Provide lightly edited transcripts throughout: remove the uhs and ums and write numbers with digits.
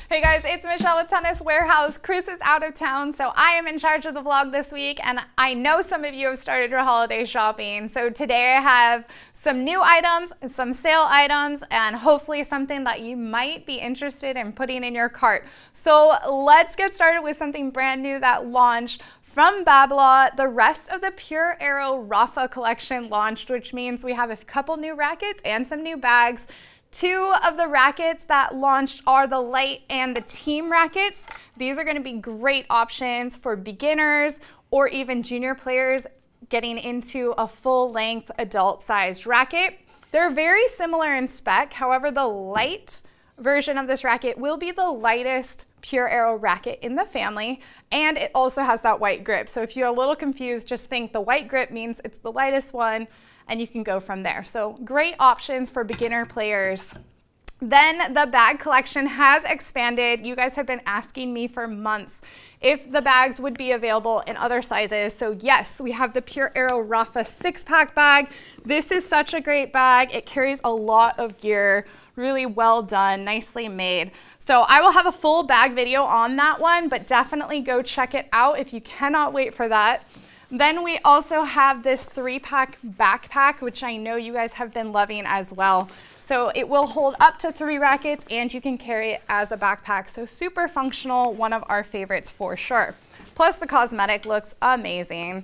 Hey guys, it's Michelle with Tennis Warehouse. Chris is out of town, so I am in charge of the vlog this week, and I know some of you have started your holiday shopping. So today I have some new items, some sale items, and hopefully something that you might be interested in putting in your cart. So let's get started with something brand new that launched from Babolat. The rest of the Pure Aero Rafa collection launched, which means we have a couple new rackets and some new bags. Two of the rackets that launched are the light and the team rackets. These are going to be great options for beginners or even junior players getting into a full-length adult-sized racket. They're very similar in spec. However, the light version of this racket will be the lightest Pure Aero racket in the family, and it also has that white grip. So if you're a little confused, just think the white grip means it's the lightest one, and you can go from there. So great options for beginner players. Then the bag collection has expanded. You guys have been asking me for months if the bags would be available in other sizes. So yes, we have the Pure Aero Rafa 6-pack bag. This is such a great bag. It carries a lot of gear, really well done, nicely made. So I will have a full bag video on that one, but definitely go check it out if you cannot wait for that. Then we also have this 3-pack backpack, which I know you guys have been loving as well. So it will hold up to 3 rackets and you can carry it as a backpack. So super functional, one of our favorites for sure. Plus the cosmetic looks amazing.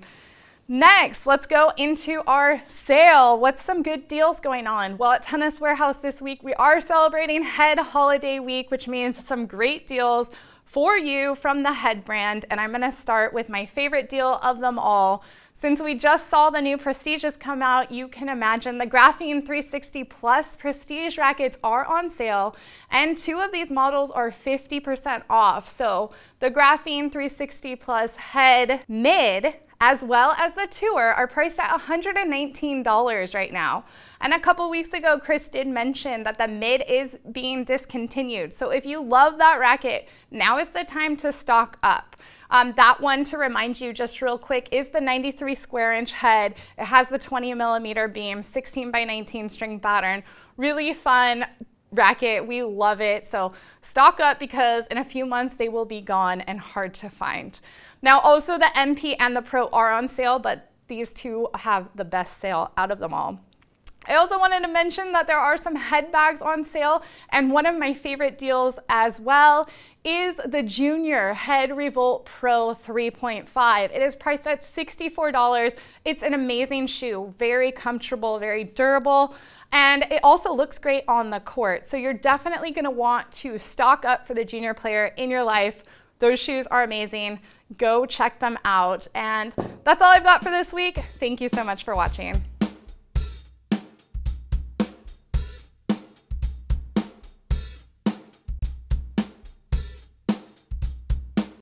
Next, let's go into our sale. What's some good deals going on? Well, at Tennis Warehouse this week, we are celebrating Head Holiday Week, which means some great deals for you from the Head brand. And I'm gonna start with my favorite deal of them all. Since we just saw the new Prestiges come out, you can imagine the Graphene 360 Plus Prestige rackets are on sale, and 2 of these models are 50% off. So the Graphene 360 Plus Head Mid, as well as the Tour, are priced at $119 right now. And a couple weeks ago, Chris did mention that the Mid is being discontinued. So if you love that racket, now is the time to stock up. That one, to remind you just real quick, is the 93 square inch head. It has the 20mm beam, 16 by 19 string pattern. Really fun racket. We love it. So stock up because in a few months they will be gone and hard to find. Now also the MP and the Pro are on sale, but these two have the best sale out of them all. I also wanted to mention that there are some head bags on sale, and one of my favorite deals as well is the Junior Head Revolt Pro 3.5. It is priced at $64. It's an amazing shoe, very comfortable, very durable, and it also looks great on the court. So you're definitely gonna want to stock up for the junior player in your life. Those shoes are amazing. Go check them out. And that's all I've got for this week. Thank you so much for watching.